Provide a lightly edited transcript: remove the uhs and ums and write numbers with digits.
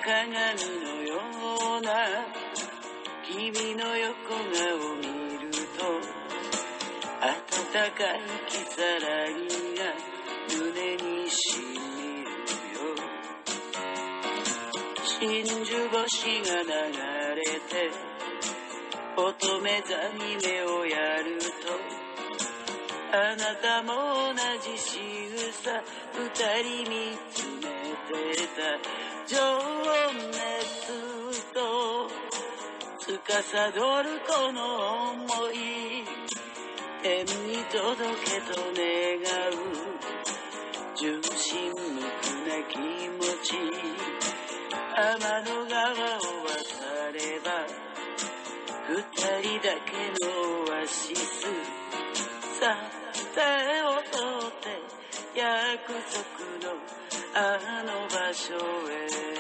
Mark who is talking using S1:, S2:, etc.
S1: 鏡のような君の横顔を見ると暖かい如月が胸にしみるよ。真珠星が流れて乙女座に目をやるとあなたも同じ仕草二人見つめてた情熱と司るこの想い天に届けと願う純真無垢な気持ち天の川を渡れば二人だけのオアシスさ手を取って約束のあの場所へ